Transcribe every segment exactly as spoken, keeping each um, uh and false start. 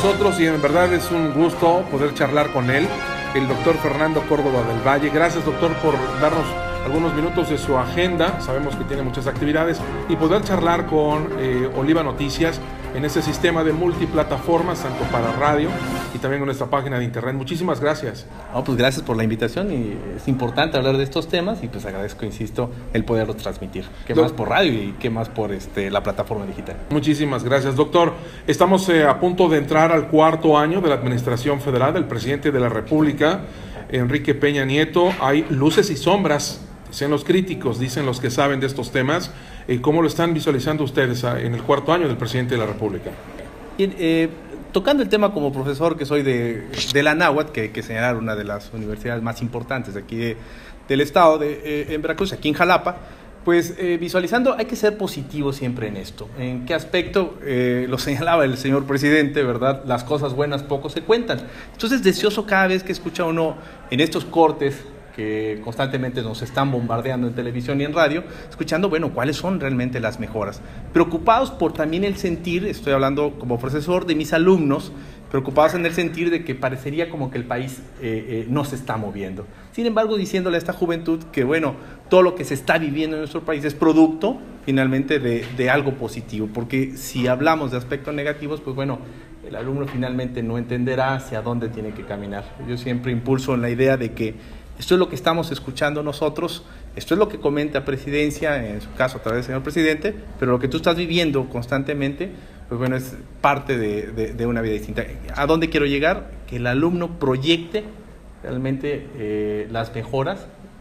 nosotros y en verdad es un gusto poder charlar con él, el doctor Fernando Córdoba del Valle. Gracias, doctor, por darnos algunos minutos de su agenda. Sabemos que tiene muchas actividades y poder charlar con eh, Oliva Noticias en ese sistema de multiplataformas, tanto para radio y también en nuestra página de internet. Muchísimas gracias. No, pues gracias por la invitación, y es importante hablar de estos temas y pues agradezco, insisto, el poderlo transmitir. ¿Qué más por radio y qué más por este, la plataforma digital? Muchísimas gracias, doctor. Estamos eh, a punto de entrar al cuarto año de la administración federal del presidente de la República, Enrique Peña Nieto. Hay luces y sombras, dicen los críticos, dicen los que saben de estos temas. Eh, ¿Cómo lo están visualizando ustedes a, en el cuarto año del presidente de la República? Bien, eh, tocando el tema como profesor que soy de, de la Náhuatl, que hay que señalar una de las universidades más importantes de aquí de, del estado, de, eh, en Veracruz, aquí en Jalapa, pues eh, visualizando, hay que ser positivo siempre en esto. ¿En qué aspecto? Eh, lo señalaba el señor presidente, ¿verdad? Las cosas buenas poco se cuentan. Entonces, deseoso cada vez que escucha uno en estos cortes que constantemente nos están bombardeando en televisión y en radio, escuchando, bueno, cuáles son realmente las mejoras. Preocupados por también el sentir, estoy hablando como profesor de mis alumnos, preocupados en el sentir de que parecería como que el país eh, eh, no se está moviendo. Sin embargo, diciéndole a esta juventud que, bueno, todo lo que se está viviendo en nuestro país es producto, finalmente, de, de algo positivo, porque si hablamos de aspectos negativos, pues bueno, el alumno finalmente no entenderá hacia dónde tiene que caminar. Yo siempre impulso en la idea de que esto es lo que estamos escuchando nosotros, esto es lo que comenta Presidencia, en su caso a través del señor presidente, pero lo que tú estás viviendo constantemente, pues bueno, es parte de, de, de una vida distinta. ¿A dónde quiero llegar? Que el alumno proyecte realmente eh, las mejoras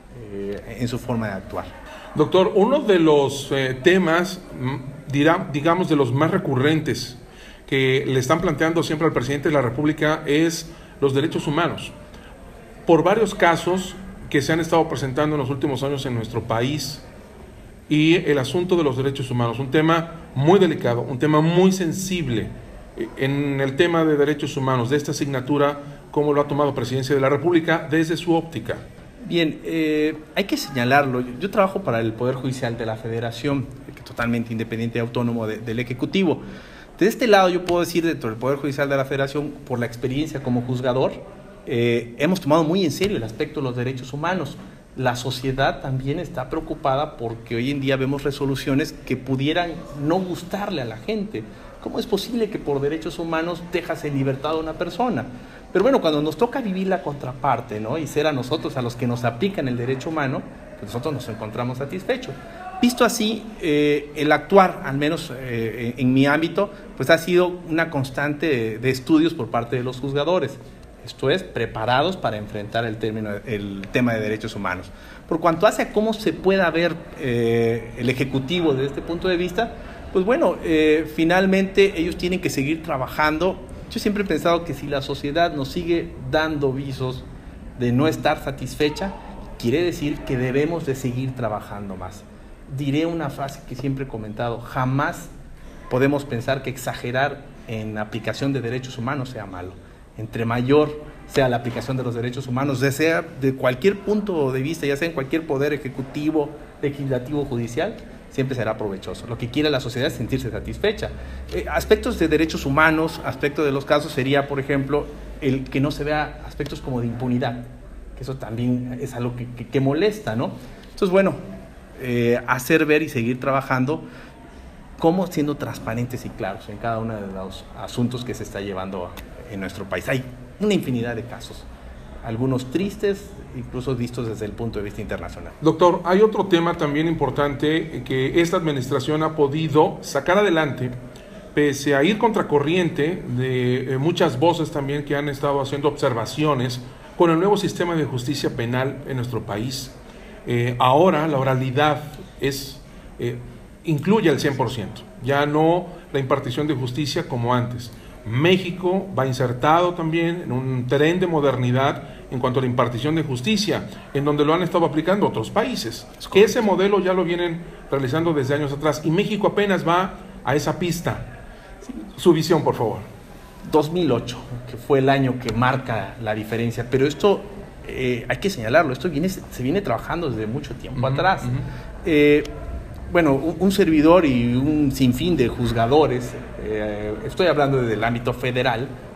eh, en su forma de actuar. Doctor, uno de los eh, temas, dirá, digamos, de los más recurrentes que le están planteando siempre al presidente de la República es los derechos humanos. Por varios casos que se han estado presentando en los últimos años en nuestro país, y el asunto de los derechos humanos, un tema muy delicado, un tema muy sensible en el tema de derechos humanos, de esta asignatura, ¿cómo lo ha tomado Presidencia de la República desde su óptica? Bien, eh, hay que señalarlo. Yo, yo trabajo para el Poder Judicial de la Federación, que es totalmente independiente y autónomo de, del Ejecutivo. De este lado yo puedo decir, dentro del Poder Judicial de la Federación, por la experiencia como juzgador, eh, hemos tomado muy en serio el aspecto de los derechos humanos. La sociedad también está preocupada porque hoy en día vemos resoluciones que pudieran no gustarle a la gente. ¿Cómo es posible que por derechos humanos dejas en libertad a una persona? Pero bueno, cuando nos toca vivir la contraparte, ¿no?, y ser a nosotros a los que nos aplican el derecho humano, pues nosotros nos encontramos satisfechos. Visto así, eh, el actuar, al menos eh, en mi ámbito, pues ha sido una constante de, de estudios por parte de los juzgadores. Esto es, preparados para enfrentar el, término, el tema de derechos humanos. Por cuanto hace a cómo se pueda ver eh, el Ejecutivo desde este punto de vista, pues bueno, eh, finalmente ellos tienen que seguir trabajando. Yo siempre he pensado que si la sociedad nos sigue dando visos de no estar satisfecha, quiere decir que debemos de seguir trabajando más. Diré una frase que siempre he comentado: jamás podemos pensar que exagerar en la aplicación de derechos humanos sea malo. Entre mayor sea la aplicación de los derechos humanos, ya sea de cualquier punto de vista, ya sea en cualquier poder ejecutivo, legislativo, judicial, siempre será provechoso. Lo que quiere la sociedad es sentirse satisfecha. Eh, aspectos de derechos humanos, aspectos de los casos sería, por ejemplo, el que no se vea aspectos como de impunidad, que eso también es algo que, que, que molesta, ¿no? Entonces, bueno, eh, hacer ver y seguir trabajando como siendo transparentes y claros en cada uno de los asuntos que se está llevando en nuestro país. Hay una infinidad de casos, algunos tristes, incluso vistos desde el punto de vista internacional. Doctor, hay otro tema también importante que esta administración ha podido sacar adelante, pese a ir contracorriente de muchas voces también que han estado haciendo observaciones con el nuevo sistema de justicia penal en nuestro país. Eh, ahora la oralidad es, eh, incluye al cien por ciento, ya no la impartición de justicia como antes. México va insertado también en un tren de modernidad en cuanto a la impartición de justicia, en donde lo han estado aplicando otros países. Ese modelo ya lo vienen realizando desde años atrás y México apenas va a esa pista. Su visión, por favor. dos mil ocho, que fue el año que marca la diferencia, pero esto eh, hay que señalarlo, esto viene, se viene trabajando desde mucho tiempo uh-huh, atrás. Uh-huh. Eh, bueno, un, un servidor y un sinfín de juzgadores, eh, estoy hablando desde el ámbito federal,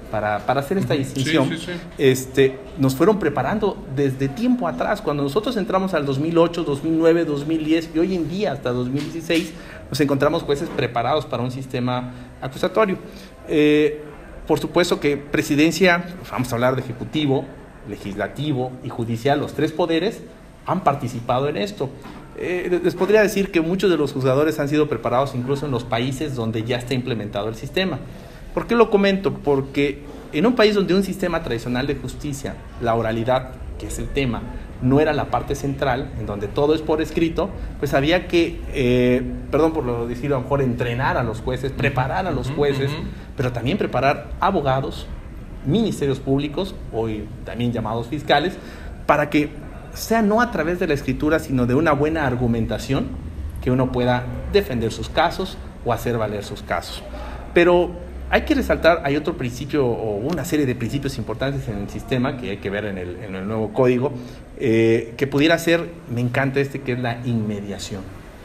para, para hacer esta distinción. Sí, sí, sí. Este, nos fueron preparando desde tiempo atrás. Cuando nosotros entramos al dos mil ocho, dos mil nueve, dos mil diez y hoy en día hasta dos mil dieciséis, nos encontramos jueces preparados para un sistema acusatorio. Eh, por supuesto que presidencia, vamos a hablar de ejecutivo, legislativo y judicial, los tres poderes han participado en esto. Eh, les podría decir que muchos de los juzgadores han sido preparados incluso en los países donde ya está implementado el sistema. ¿Por qué lo comento? Porque en un país donde un sistema tradicional de justicia, la oralidad, que es el tema, no era la parte central, en donde todo es por escrito, pues había que, eh, perdón por lo decirlo, a lo mejor entrenar a los jueces, preparar a los jueces, uh-huh. pero también preparar abogados, ministerios públicos, hoy también llamados fiscales, para que sea no a través de la escritura, sino de una buena argumentación, que uno pueda defender sus casos o hacer valer sus casos. Pero hay que resaltar, hay otro principio o una serie de principios importantes en el sistema que hay que ver en el, en el nuevo código, eh, que pudiera ser, me encanta este, que es la inmediación.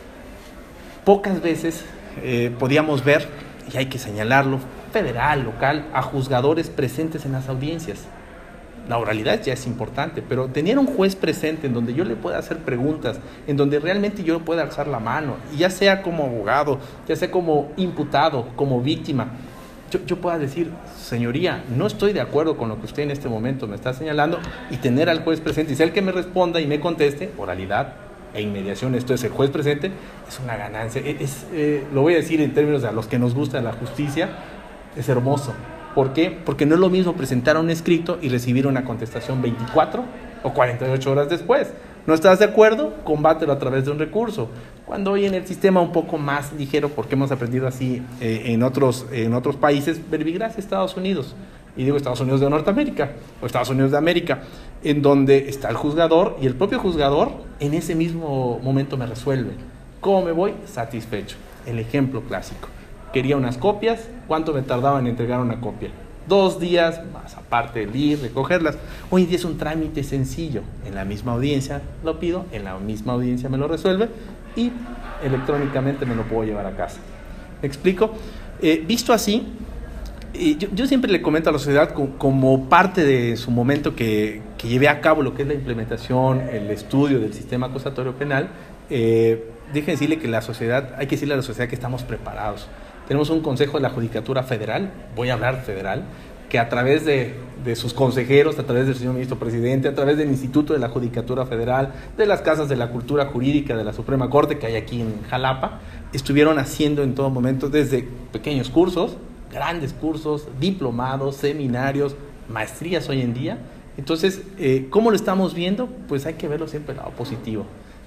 Pocas veces eh, podíamos ver, y hay que señalarlo, federal, local, a juzgadores presentes en las audiencias. La oralidad ya es importante, pero tener un juez presente en donde yo le pueda hacer preguntas, en donde realmente yo pueda alzar la mano, y ya sea como abogado, ya sea como imputado, como víctima, yo, yo pueda decir, señoría, no estoy de acuerdo con lo que usted en este momento me está señalando, y tener al juez presente y ser el que me responda y me conteste, oralidad e inmediación, esto es el juez presente, es una ganancia. Es, eh, lo voy a decir en términos de a los que nos gusta la justicia, es hermoso. ¿Por qué? Porque no es lo mismo presentar un escrito y recibir una contestación veinticuatro o cuarenta y ocho horas después. ¿No estás de acuerdo? Combátelo a través de un recurso. Cuando hoy en el sistema un poco más ligero, porque hemos aprendido así eh, en, otros, en otros países, verbigracia Estados Unidos, y digo Estados Unidos de Norteamérica, o Estados Unidos de América, en donde está el juzgador, y el propio juzgador en ese mismo momento me resuelve. ¿Cómo me voy? Satisfecho. El ejemplo clásico. Quería unas copias, ¿cuánto me tardaba en entregar una copia? Dos días, más aparte el ir, recogerlas. Hoy en día es un trámite sencillo. En la misma audiencia lo pido, en la misma audiencia me lo resuelve y electrónicamente me lo puedo llevar a casa. ¿Me explico? Eh, visto así, eh, yo, yo siempre le comento a la sociedad como, como parte de su momento que, que llevé a cabo lo que es la implementación, el estudio del sistema acusatorio penal, eh, déjenme decirle que la sociedad, hay que decirle a la sociedad que estamos preparados. Tenemos un Consejo de la Judicatura Federal, voy a hablar federal, que a través de, de sus consejeros, a través del señor ministro presidente, a través del Instituto de la Judicatura Federal, de las Casas de la Cultura Jurídica de la Suprema Corte que hay aquí en Jalapa, estuvieron haciendo en todo momento desde pequeños cursos, grandes cursos, diplomados, seminarios, maestrías hoy en día. Entonces, eh, ¿cómo lo estamos viendo? Pues hay que verlo siempre el lado positivo.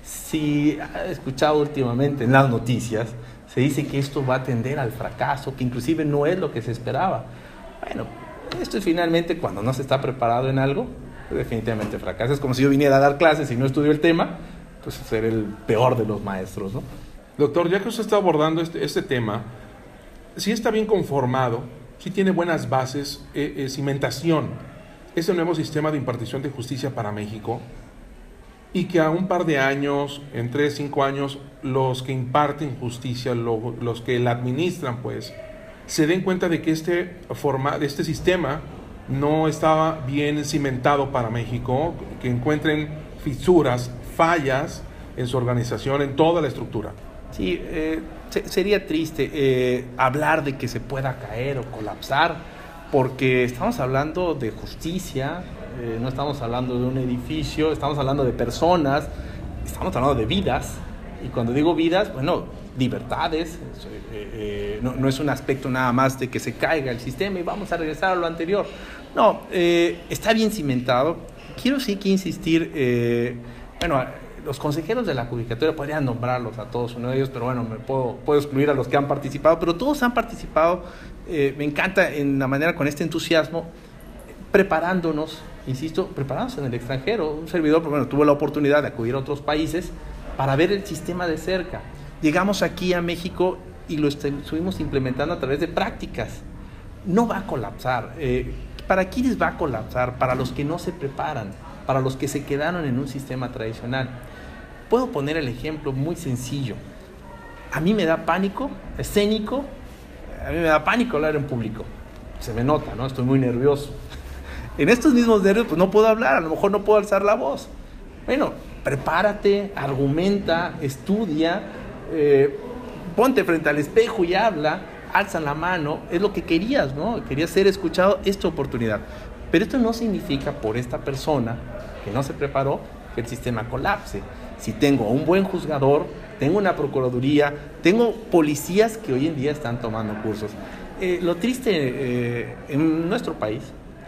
Si ha escuchado últimamente en las noticias, se dice que esto va a tender al fracaso, que inclusive no es lo que se esperaba. Bueno, esto es finalmente cuando no se está preparado en algo, pues definitivamente fracasa. Es como si yo viniera a dar clases y no estudio el tema, pues ser el peor de los maestros, ¿no? Doctor, ya que usted está abordando este, este tema, sí está bien conformado, sí tiene buenas bases, eh, eh, cimentación, este nuevo sistema de impartición de justicia para México, y que a un par de años, en tres, cinco años, los que imparten justicia, lo, los que la administran, pues, se den cuenta de que este, forma, este sistema no estaba bien cimentado para México, que encuentren fisuras, fallas en su organización, en toda la estructura. Sí, eh, se, sería triste eh, hablar de que se pueda caer o colapsar, porque estamos hablando de justicia, eh, no estamos hablando de un edificio, estamos hablando de personas, estamos hablando de vidas, y cuando digo vidas, bueno, libertades, eh, eh, no, no es un aspecto nada más de que se caiga el sistema y vamos a regresar a lo anterior. No, eh, está bien cimentado. Quiero sí que insistir, eh, bueno, los consejeros de la judicatura podrían nombrarlos a todos uno de ellos, pero bueno, me puedo, puedo excluir a los que han participado, pero todos han participado, eh, me encanta en la manera con este entusiasmo, preparándonos, insisto, preparándonos en el extranjero. Un servidor, bueno, tuvo la oportunidad de acudir a otros países para ver el sistema de cerca. Llegamos aquí a México y lo estuvimos implementando a través de prácticas. No va a colapsar. Eh, ¿Para quiénes va a colapsar? Para los que no se preparan, para los que se quedaron en un sistema tradicional. Puedo poner el ejemplo muy sencillo. A mí me da pánico escénico, a mí me da pánico hablar en público. se me nota, ¿no? Estoy muy nervioso. En estos mismos nervios, pues no puedo hablar, a lo mejor no puedo alzar la voz. Bueno, prepárate, argumenta, estudia, eh, ponte frente al espejo y habla, alza la mano, es lo que querías, ¿no? Querías ser escuchado, es tu oportunidad. Pero esto no significa por esta persona que no se preparó que el sistema colapse. Si tengo un buen juzgador, tengo una procuraduría, tengo policías que hoy en día están tomando cursos. Eh, lo triste eh, en nuestro país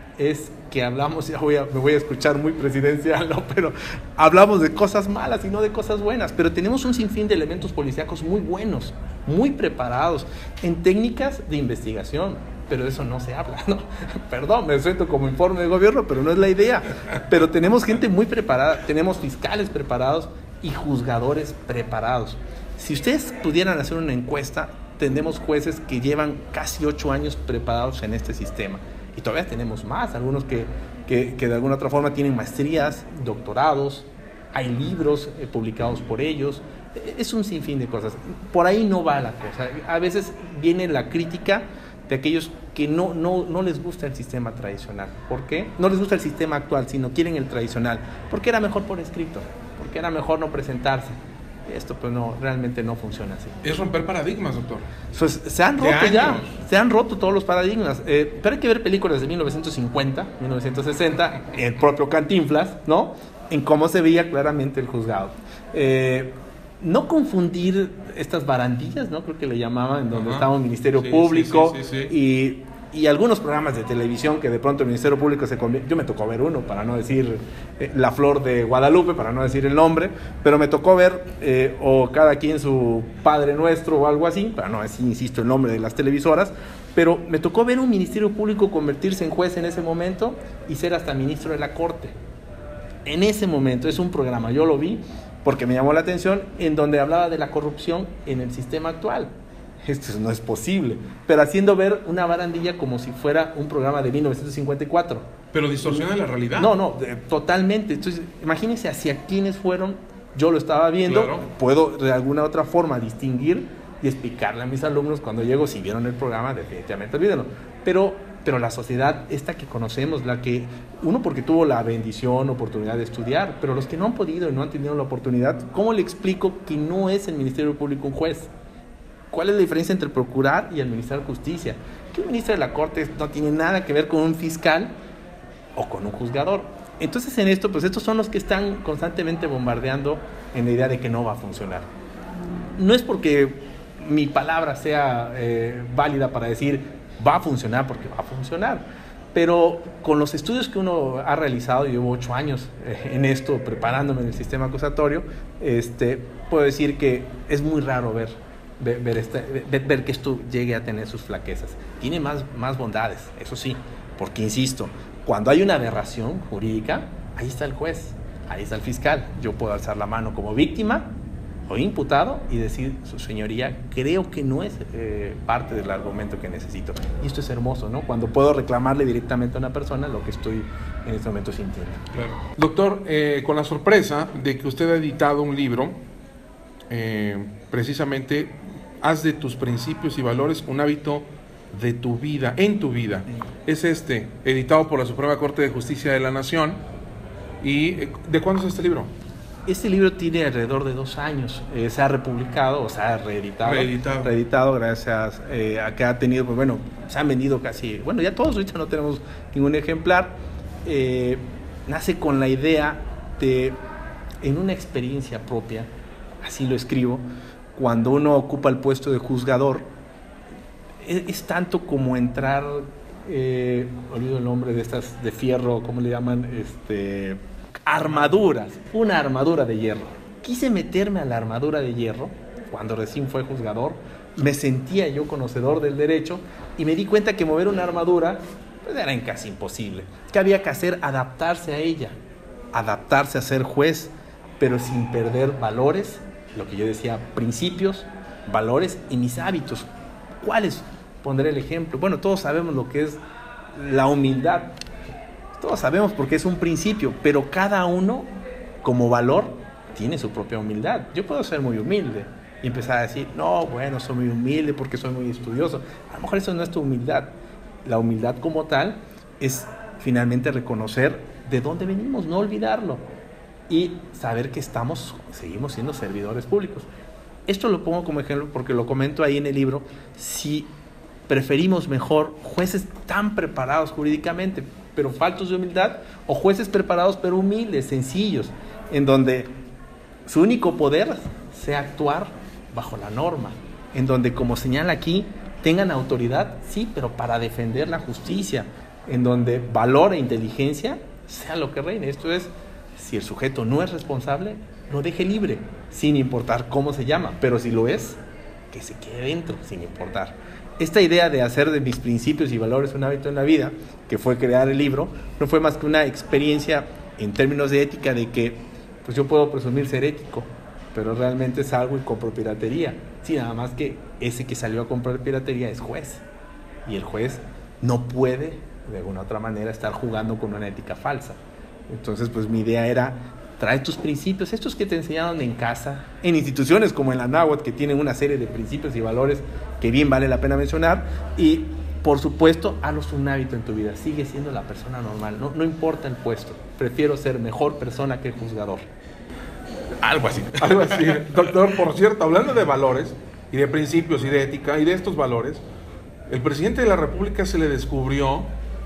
es que hablamos, ya voy a, me voy a escuchar muy presidencial, ¿no? Pero hablamos de cosas malas y no de cosas buenas, pero tenemos un sinfín de elementos policíacos muy buenos, muy preparados, en técnicas de investigación, pero de eso no se habla, ¿no? Perdón, me suelto como informe de gobierno, pero no es la idea. Pero tenemos gente muy preparada, tenemos fiscales preparados y juzgadores preparados. Si ustedes pudieran hacer una encuesta, tendremos jueces que llevan casi ocho años preparados en este sistema. Y todavía tenemos más, algunos que, que, que de alguna otra forma tienen maestrías, doctorados, hay libros eh, publicados por ellos, es un sinfín de cosas. Por ahí no va la cosa. A veces viene la crítica de aquellos que no, no, no les gusta el sistema tradicional. ¿Por qué? No les gusta el sistema actual, sino quieren el tradicional. Porque era mejor por escrito, porque era mejor no presentarse. Esto pues no, realmente no funciona así. Es romper paradigmas, doctor. Pues se han roto ya, se han roto todos los paradigmas. Eh, pero hay que ver películas de mil novecientos cincuenta, mil novecientos sesenta, el propio Cantinflas, ¿no? En cómo se veía claramente el juzgado. Eh, no confundir estas barandillas, ¿no? Creo que le llamaban, en donde Ajá. estaba un Ministerio sí, Público sí, sí, sí, sí. y... Y algunos programas de televisión que de pronto el Ministerio Público se convierte... Yo me tocó ver uno, para no decir eh, La Flor de Guadalupe, para no decir el nombre, pero me tocó ver, eh, o cada quien su Padre Nuestro o algo así, para no decir, insisto, el nombre de las televisoras, pero me tocó ver un Ministerio Público convertirse en juez en ese momento y ser hasta ministro de la Corte. En ese momento, es un programa, yo lo vi porque me llamó la atención, en donde hablaba de la corrupción en el sistema actual. Esto no es posible, pero haciendo ver una barandilla como si fuera un programa de mil novecientos cincuenta y cuatro. Pero distorsiona la realidad. No, no, eh, totalmente. Entonces, imagínense hacia quiénes fueron, yo lo estaba viendo, claro. Puedo de alguna otra forma distinguir y explicarle a mis alumnos cuando llego, si vieron el programa, definitivamente olvídenlo. Pero, pero la sociedad esta que conocemos, la que, uno porque tuvo la bendición, oportunidad de estudiar, pero los que no han podido y no han tenido la oportunidad, ¿cómo le explico que no es el Ministerio Público un juez? ¿Cuál es la diferencia entre procurar y administrar justicia? Que un ministro de la Corte no tiene nada que ver con un fiscal o con un juzgador. Entonces en esto, pues estos son los que están constantemente bombardeando en la idea de que no va a funcionar. No es porque mi palabra sea eh, válida para decir va a funcionar, porque va a funcionar. Pero con los estudios que uno ha realizado, yo llevo ocho años eh, en esto, preparándome en el sistema acusatorio, este, puedo decir que es muy raro ver Ver, ver, este, ver, ver que esto llegue a tener sus flaquezas. Tiene más, más bondades, eso sí, porque insisto, cuando hay una aberración jurídica, ahí está el juez, ahí está el fiscal. Yo puedo alzar la mano como víctima o imputado y decir, su señoría, creo que no es eh, parte del argumento que necesito. Y esto es hermoso, ¿no? Cuando puedo reclamarle directamente a una persona lo que estoy en este momento sintiendo. Claro. Doctor, eh, con la sorpresa de que usted ha editado un libro, eh, precisamente haz de tus principios y valores un hábito de tu vida, en tu vida. Es este, editado por la Suprema Corte de Justicia de la Nación. ¿Y de cuándo es este libro? Este libro tiene alrededor de dos años. Eh, se ha republicado, o se ha reeditado. Reeditado. Reeditado gracias eh, a que ha tenido, pues bueno, se han vendido casi, bueno, ya todos, ahorita no tenemos ningún ejemplar. Eh, nace con la idea de, en una experiencia propia, así lo escribo, cuando uno ocupa el puesto de juzgador, es, es tanto como entrar, eh, olvido el nombre de estas de fierro, ¿cómo le llaman? Este, armaduras, una armadura de hierro. Quise meterme a la armadura de hierro cuando recién fue juzgador, me sentía yo conocedor del derecho y me di cuenta que mover una armadura pues, era casi imposible. ¿Qué había que hacer? Adaptarse a ella, adaptarse a ser juez, pero sin perder valores, lo que yo decía, principios, valores y mis hábitos. ¿Cuáles? Pondré el ejemplo. Bueno, todos sabemos lo que es la humildad. Todos sabemos porque es un principio, pero cada uno, como valor, tiene su propia humildad. Yo puedo ser muy humilde y empezar a decir, no, bueno, soy muy humilde porque soy muy estudioso. A lo mejor eso no es tu humildad. la humildad como tal es finalmente reconocer de dónde venimos, no olvidarlo y saber que estamos, seguimos siendo servidores públicos. Esto lo pongo como ejemplo porque lo comento ahí en el libro. Si preferimos mejor jueces tan preparados jurídicamente, pero faltos de humildad, o jueces preparados pero humildes, sencillos, en donde su único poder sea actuar bajo la norma, en donde, como señala aquí, tengan autoridad, sí, pero para defender la justicia, en donde valor e inteligencia sea lo que reine. Esto es, si el sujeto no es responsable, lo deje libre, sin importar cómo se llama, pero si lo es, que se quede dentro, sin importar. Esta idea de hacer de mis principios y valores un hábito en la vida, que fue crear el libro, no fue más que una experiencia en términos de ética de que pues yo puedo presumir ser ético, pero realmente salgo y compro piratería. Sí, nada más que ese que salió a comprar piratería es juez, y el juez no puede de alguna otra manera estar jugando con una ética falsa. Entonces pues mi idea era: trae tus principios, estos que te enseñaron en casa, en instituciones como en la Náhuatl, que tienen una serie de principios y valores que bien vale la pena mencionar, y por supuesto, hazlos un hábito en tu vida. Sigue siendo la persona normal, no, no importa el puesto. Prefiero ser mejor persona que juzgador. Algo así, algo así. Doctor, por cierto, hablando de valores y de principios y de ética y de estos valores, el presidente de la República se le descubrió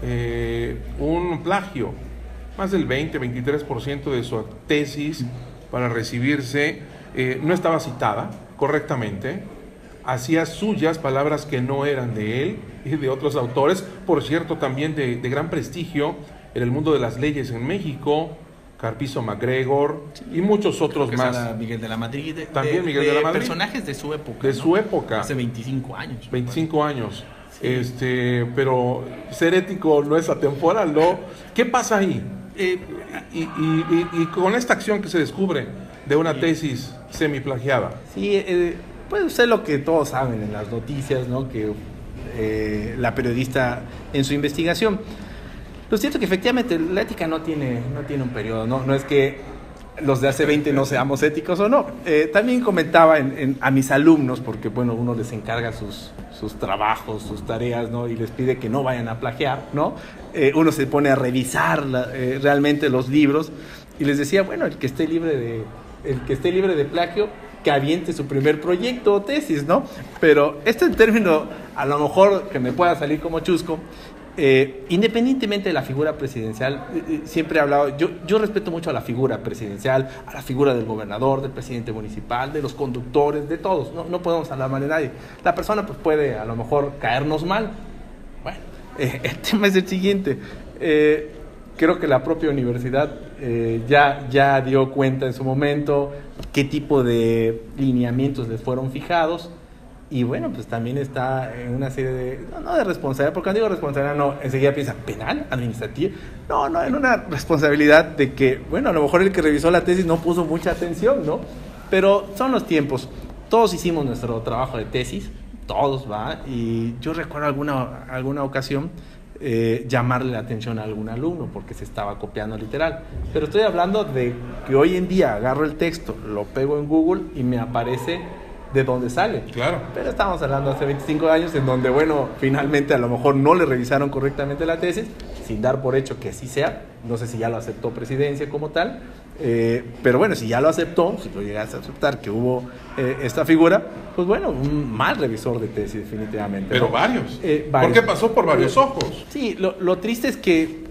eh, un plagio. Más del veinte, veintitrés por ciento de su tesis para recibirse eh, no estaba citada correctamente, hacía suyas palabras que no eran de él y de otros autores, por cierto, también de, de gran prestigio en el mundo de las leyes en México, Carpizo MacGregor y muchos otros que más. Miguel de la Madrid. De, también Miguel de, de la Madrid. Personajes de su época. De ¿no? su época. Hace veinticinco años. veinticinco años. Sí. Este, pero ser ético no es atemporal, ¿no? ¿Qué pasa ahí? Eh, y, y, y, y con esta acción que se descubre de una tesis semiplagiada. Sí, eh, puede ser lo que todos saben en las noticias, ¿no? Que eh, la periodista en su investigación. Lo cierto es que efectivamente la ética no tiene, no tiene un periodo, ¿no? No es que los de hace veinte no seamos éticos o no. Eh, también comentaba en, en, a mis alumnos, porque bueno, uno les encarga sus, sus trabajos, sus tareas, ¿no? Y les pide que no vayan a plagiar, ¿no? Eh, uno se pone a revisar la, eh, realmente los libros y les decía, bueno, el que esté libre de, el que esté libre de plagio, que aviente su primer proyecto o tesis, ¿no? Pero este término, a lo mejor que me pueda salir como chusco, Eh, independientemente de la figura presidencial, eh, siempre he hablado, yo, yo respeto mucho a la figura presidencial, a la figura del gobernador, del presidente municipal, de los conductores, de todos, no, no podemos hablar mal de nadie. La persona pues puede a lo mejor caernos mal. Bueno, eh, el tema es el siguiente, eh, creo que la propia universidad eh, ya, ya dio cuenta en su momento qué tipo de lineamientos les fueron fijados. Y bueno, pues también está en una serie de, no, no de responsabilidad, porque cuando digo responsabilidad, no, enseguida piensa, ¿penal? ¿Administrativa? No, no, en una responsabilidad de que, bueno, a lo mejor el que revisó la tesis no puso mucha atención, ¿no? Pero son los tiempos. Todos hicimos nuestro trabajo de tesis, todos, ¿va? Y yo recuerdo alguna, alguna ocasión eh, llamarle la atención a algún alumno porque se estaba copiando literal. Pero estoy hablando de que hoy en día agarro el texto, lo pego en Google y me aparece de dónde sale. Claro. Pero estamos hablando hace veinticinco años en donde, bueno, finalmente a lo mejor no le revisaron correctamente la tesis, sin dar por hecho que así sea. No sé si ya lo aceptó presidencia como tal, eh, pero bueno, si ya lo aceptó, si lo llegaste a aceptar que hubo eh, esta figura, pues bueno, un mal revisor de tesis definitivamente. Pero ¿no? varios. Eh, varios. Porque pasó por varios ojos. Sí, lo, lo triste es que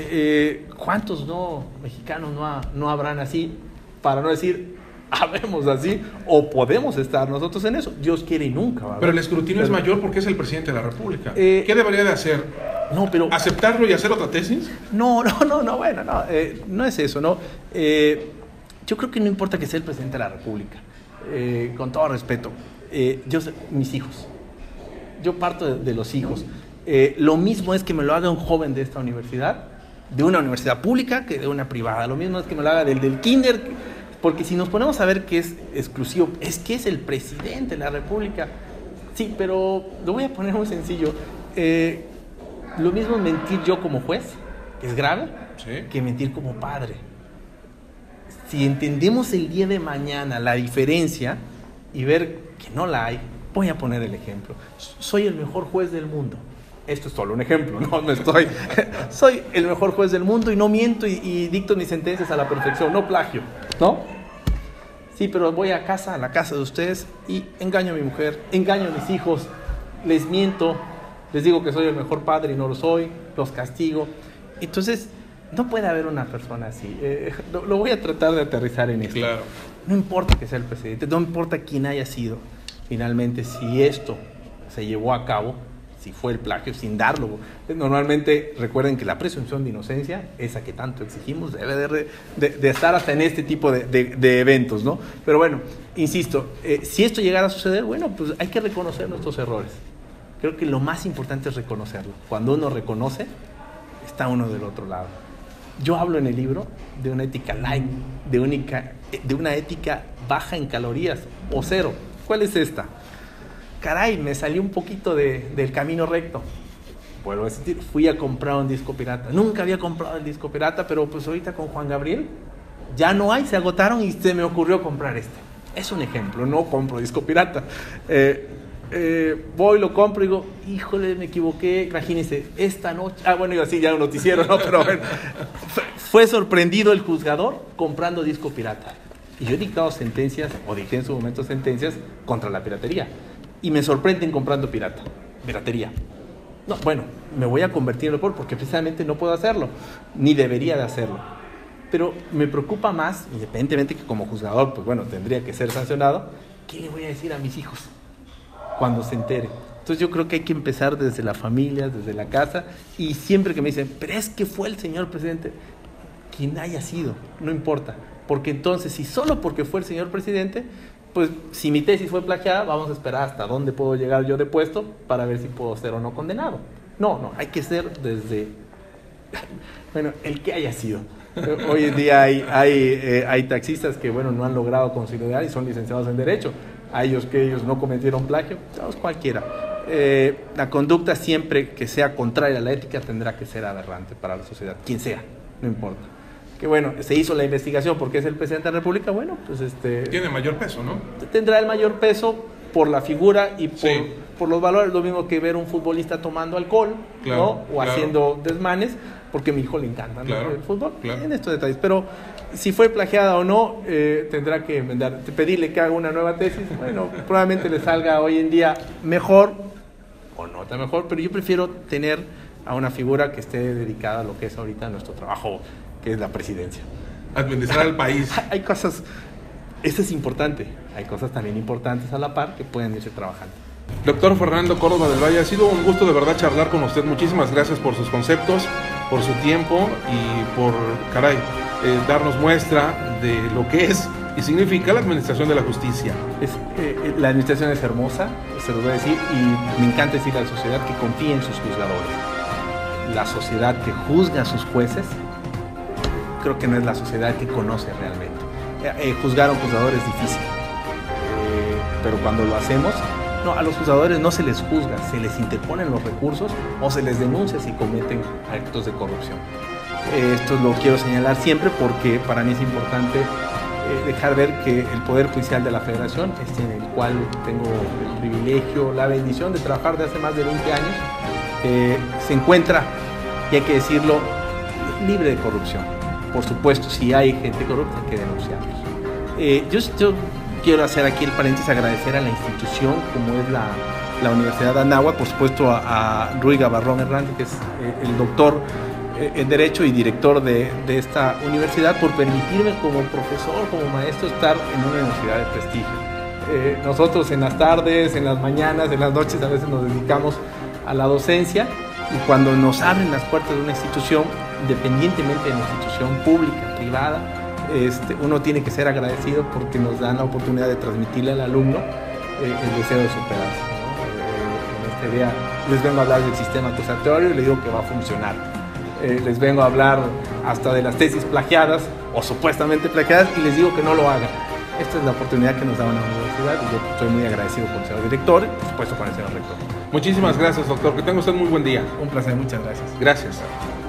eh, ¿cuántos no mexicanos no, ha, no habrán así? Para no decir habemos así, o podemos estar nosotros en eso. Dios quiere y nunca, ¿verdad? Pero el escrutinio pero, es mayor porque es el presidente de la República. Eh, ¿Qué debería de hacer? No, pero ¿Aceptarlo y hacer otra tesis? No, no, no, no, bueno, no, eh, no es eso, ¿no? Eh, yo creo que no importa que sea el presidente de la República, eh, con todo respeto. Eh, yo sé, mis hijos, yo parto de, de los hijos. Eh, lo mismo es que me lo haga un joven de esta universidad, de una universidad pública, que de una privada. Lo mismo es que me lo haga del, del kinder. Porque si nos ponemos a ver que es exclusivo, es que es el presidente de la República. Sí, pero lo voy a poner muy sencillo. Eh, lo mismo es mentir yo como juez, que es grave, ¿sí?, que mentir como padre. Si entendemos el día de mañana la diferencia y ver que no la hay, voy a poner el ejemplo. Soy el mejor juez del mundo. Esto es solo un ejemplo, no, no estoy... Soy el mejor juez del mundo y no miento y, y dicto mis sentencias a la perfección, no plagio, ¿no? Sí, pero voy a casa, a la casa de ustedes y engaño a mi mujer, engaño a mis hijos, les miento, les digo que soy el mejor padre y no lo soy, los castigo. Entonces, no puede haber una persona así. Eh, lo, lo voy a tratar de aterrizar en esto. Claro. No importa que sea el presidente, no importa quién haya sido. Finalmente, si esto se llevó a cabo, si fue el plagio, sin darlo. Normalmente, recuerden que la presunción de inocencia, esa que tanto exigimos, debe de, de, de estar hasta en este tipo de, de, de eventos, ¿no? Pero bueno, insisto, eh, si esto llegara a suceder, bueno, pues hay que reconocer nuestros errores. Creo que lo más importante es reconocerlo. Cuando uno reconoce, está uno del otro lado. Yo hablo en el libro de una ética light, de, única, de una ética baja en calorías, o cero. ¿Cuál es esta? Caray, me salí un poquito de, del camino recto. Vuelvo a decir, fui a comprar un disco pirata. Nunca había comprado el disco pirata, pero pues ahorita con Juan Gabriel ya no hay, se agotaron y se me ocurrió comprar este. Es un ejemplo, no compro disco pirata. Eh, eh, voy, lo compro y digo, híjole, me equivoqué. Imagínense, esta noche... Ah, bueno, iba así ya un noticiero, ¿no? Pero bueno, fue sorprendido el juzgador comprando disco pirata. Y yo he dictado sentencias, o dicté en su momento sentencias, contra la piratería. Y me sorprenden comprando pirata, piratería. No, bueno, me voy a convertir en lo peor porque precisamente no puedo hacerlo, ni debería de hacerlo. Pero me preocupa más, independientemente que como juzgador, pues bueno, tendría que ser sancionado, ¿qué le voy a decir a mis hijos cuando se entere? Entonces yo creo que hay que empezar desde la familia, desde la casa, y siempre que me dicen, pero es que fue el señor presidente, quien haya sido, no importa. Porque entonces, si solo porque fue el señor presidente, pues si mi tesis fue plagiada, vamos a esperar hasta dónde puedo llegar yo de puesto para ver si puedo ser o no condenado. No, no, hay que ser desde, bueno, el que haya sido. Hoy en día hay, hay, eh, hay taxistas que, bueno, no han logrado conciliar y son licenciados en Derecho. A ellos que ellos no cometieron plagio, pues cualquiera. Eh, la conducta siempre que sea contraria a la ética tendrá que ser aberrante para la sociedad, quien sea, no importa. Que bueno, se hizo la investigación porque es el presidente de la República, bueno, pues este... Tiene mayor peso, ¿no? Tendrá el mayor peso por la figura y por, sí. por los valores, lo mismo que ver un futbolista tomando alcohol, claro, ¿no? O claro. haciendo desmanes, porque a mi hijo le encanta, ¿no? Claro, el fútbol, claro. En estos detalles. Pero si fue plagiada o no, eh, tendrá que enmendar, pedirle que haga una nueva tesis, bueno, probablemente le salga hoy en día mejor, o no tan mejor, pero yo prefiero tener a una figura que esté dedicada a lo que es ahorita nuestro trabajo, que es la presidencia. Administrar el país. Hay cosas, eso es importante, hay cosas también importantes a la par que pueden irse trabajando. Doctor Fernando Córdoba del Valle, ha sido un gusto de verdad charlar con usted. Muchísimas gracias por sus conceptos, por su tiempo y por, caray, eh, darnos muestra de lo que es y significa la administración de la justicia. Es, eh, la administración es hermosa, se lo voy a decir, y me encanta decirle a la sociedad que confíe en sus juzgadores. La sociedad que juzga a sus jueces, creo que no es la sociedad que conoce realmente. Eh, eh, juzgar a un juzgador es difícil, eh, pero cuando lo hacemos, no, a los juzgadores no se les juzga, se les interponen los recursos o se les denuncia si cometen actos de corrupción. Eh, esto lo quiero señalar siempre porque para mí es importante eh, dejar ver que el Poder Judicial de la Federación, este en el cual tengo el privilegio, la bendición de trabajar de hace más de veinte años, eh, se encuentra, y hay que decirlo, libre de corrupción. Por supuesto, si hay gente corrupta, hay que denunciarlos. Eh, yo, yo quiero hacer aquí el paréntesis, agradecer a la institución, como es la, la Universidad de Anáhuac, por supuesto a, a Rui Gabarrón Hernández, que es eh, el doctor eh, en Derecho y director de, de esta universidad, por permitirme como profesor, como maestro, estar en una universidad de prestigio. Eh, nosotros en las tardes, en las mañanas, en las noches, a veces nos dedicamos a la docencia, y cuando nos abren las puertas de una institución, independientemente de la institución pública, privada, este, uno tiene que ser agradecido porque nos dan la oportunidad de transmitirle al alumno eh, el deseo de superarse, ¿no? Eh, en este día les vengo a hablar del sistema acusatorio y les digo que va a funcionar. Eh, les vengo a hablar hasta de las tesis plagiadas o supuestamente plagiadas y les digo que no lo hagan. Esta es la oportunidad que nos da una universidad y yo estoy muy agradecido con el señor director y por supuesto con el señor rector. Muchísimas gracias, doctor. Que tenga usted muy buen día. Un placer, muchas gracias. Gracias.